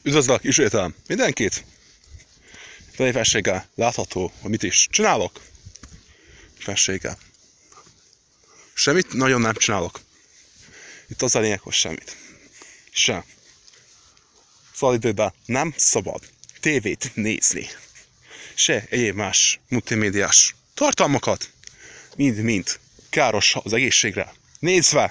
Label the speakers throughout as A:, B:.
A: Üdvözlök, ismételem mindenkit! Felépességgel látható, hogy mit is csinálok. Felépességgel. Semmit nagyon nem csinálok. Itt az a lényeg, hogy semmit. Sem. Szabadidőben nem szabad tévét nézni. Se egyéb más multimédiás tartalmakat. Mind káros az egészségre nézve.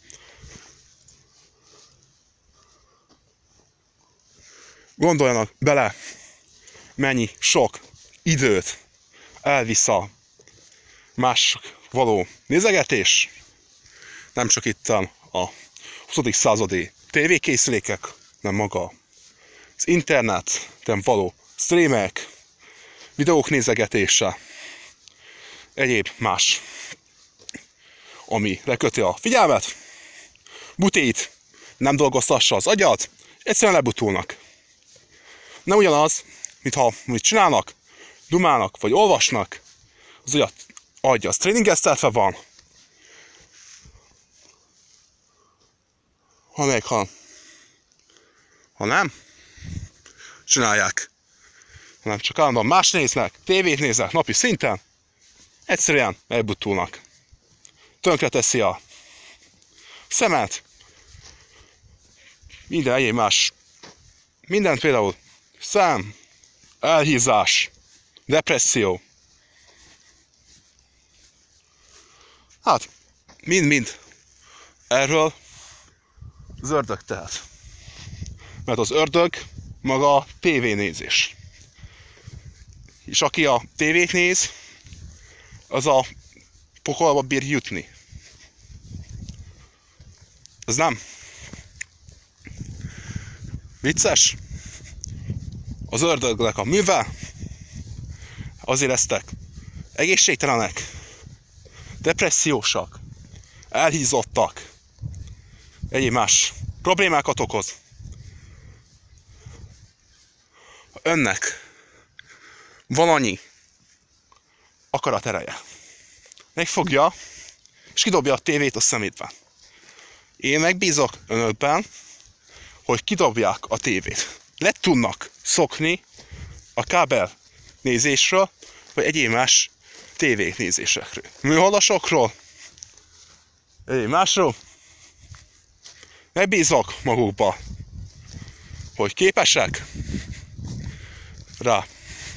A: Gondoljanak bele, mennyi sok időt elvisz a mások való nézegetés. Nem csak itt a 20. századi tévékészülékek, nem maga az interneten való streamek, videók nézegetése, egyéb más, ami leköti a figyelmet, butít, nem dolgoztassa az agyat, egyszerűen lebutulnak. Nem ugyanaz, mintha mit csinálnak, dumálnak vagy olvasnak, az agy az tréningeztetve van, ha nem, csinálják, hanem csak állandóan más néznek, tévét néznek napi szinten, egyszerűen elbutulnak. Tönkreteszi a szemet, minden egyéb más, minden például szem, elhízás, depresszió. Hát, mind erről az ördög tehet. Mert az ördög maga a tévénézés. És aki a tévét néz, az a pokolba bír jutni. Ez nem vicces? Az ördögnek a műve, azért lesztek egészségtelenek, depressziósak, elhízottak, egyéb más problémákat okoz. Ha önnek van annyi akaratereje, megfogja és kidobja a tévét a szemétbe. Én megbízok önökben, hogy kidobják a tévét. Le tudnak szokni a kábel nézésről, vagy egyéb más tévék nézésekről. Műholdasokról, egyéb másról. Megbízok magukba, hogy képesek rá.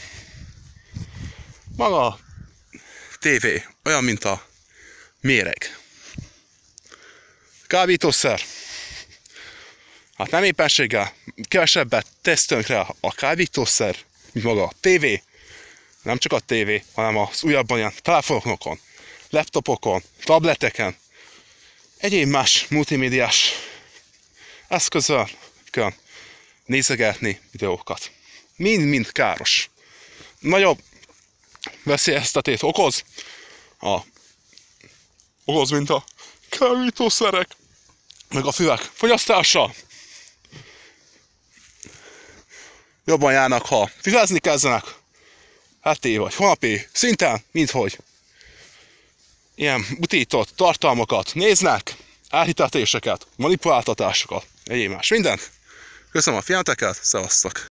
A: Maga a tévé olyan, mint a méreg. Kábítószer. Hát nem éppenséggel kevesebbet tesz tönkre a kábítószer, mint maga a tévé. Nem csak a tévé, hanem az újabban ilyen telefonokon, laptopokon, tableteken, egyéb más multimédiás eszközökön nézegetni videókat. Mind káros. Nagyobb veszélyeztetést okoz, mint a kábítószerek, meg a füvek fogyasztása. Jobban járnak, ha füvezni kezdenek, heti vagy hónapi szinten, minthogy ilyen butított tartalmakat néznek, elhitetéseket, manipuláltatásokat, egyéb más mindent. Köszönöm a figyelmeteket, szevasztok!